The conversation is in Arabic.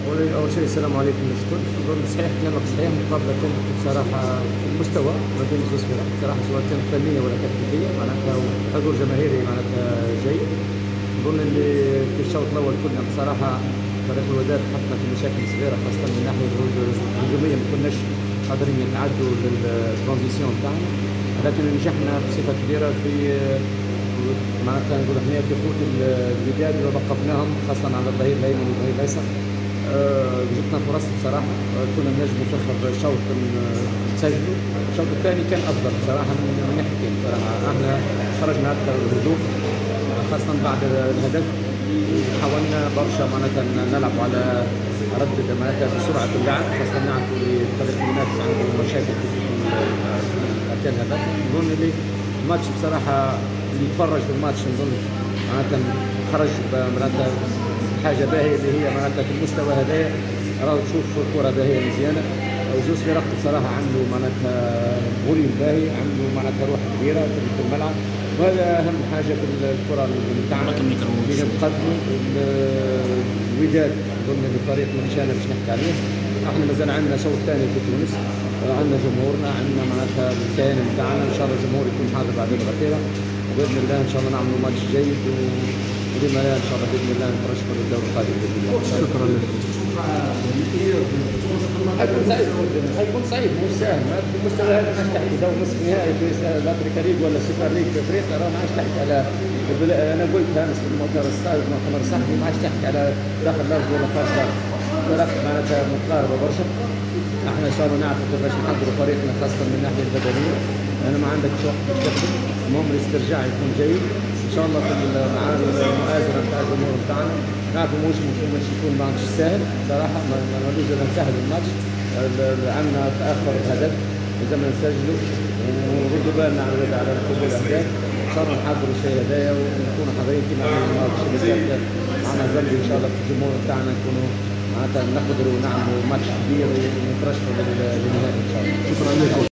أول شيء السلام عليكم للكل. نظن صحيح كلامك صحيح، المقابلة كانت بصراحة في المستوى ما بين زوج فرق بصراحة، سواء كانت فنية ولا تكتيكية معناتها، وحضور جماهيري معناتها جيد. نظن اللي في الشوط الأول كنا بصراحة فريق الوداد حطنا في مشاكل صغيرة، خاصة من الناحية الهجومية ما كناش قادرين نتعدوا للترانزيسيون تاعنا، لكن نجحنا بصفة كبيرة في معناتها نقول احنا في قوة الوداد ووقفناهم خاصة على الظهير الأيمن والظهير الأيسر. جبنا فرص بصراحه، كنا نجموا في اخر شوط نسجلوا. الشوط الثاني كان افضل بصراحه من ناحيتين بصراحه، احنا خرجنا اكثر بهدوء خاصه بعد الهدف، حاولنا برشا معناتها نلعب على رد معناتها بسرعه اللعب، خاصه نعرف الفريق المنافس عنده مشاكل في اركان الهدف. نظن اللي الماتش بصراحه اللي يتفرج في الماتش نظن معناتها خرج معناتها حاجه باهيه اللي هي معناتها في المستوى هذايا راهو تشوف الكره باهيه مزيانه، وزوز فرق بصراحه عنده معناتها فوليوم باهي، عنده معناتها روح كبيره في الملعب، وهذا اهم حاجه في الكره بتاعنا اللي نقدموا. الوداد ضمن الفريق من شان باش نحكي عليه، احنا مازال عندنا شوط ثاني في تونس، عندنا جمهورنا، عندنا معناتها الكيان بتاعنا، ان شاء الله الجمهور يكون حاضر بعد الاخيره، وباذن الله ان شاء الله نعملوا ماتش جيد، ولما لا ان شاء الله باذن الله نترشحوا للدوري القادم باذن الله. شكرا لك. حيكون صعيب مش سهل في المستوى هذا، ما تحكي دوري نصف نهائي في الافريكا ليج ولا السوبر ليج في افريقيا، راه ما عادش تحكي على انا قلتها امس في المؤتمر الصحفي، ما عادش تحكي على داخل الارض ولا خارج الارض، فرق معناتها متقاربه برشا. احنا ان شاء الله نعرف كيفاش نحضروا فريقنا خاصه من الناحيه البدنيه، انا ما عندكش وقت تكتب، المهم الاسترجاع يكون جيد ان شاء الله مع المؤازره نتاع الجمهور نتاعنا. نعرف مش يكون ماتش سهل صراحه، ما نريدش نسهل الماتش، عندنا تاخر الهدف لازم نسجلوا ونردوا بالنا على الحصول الاهداف، ان شاء الله نحضروا الشيء هذايا ونكونوا حاضرين كما عملنا الماتش اللي فات معنا زمبي، ان شاء الله في الجمهور نتاعنا نكونوا معناتها نقدروا نعملوا ماتش كبير ونترشحوا للنهائي ان شاء الله. شكرا لك.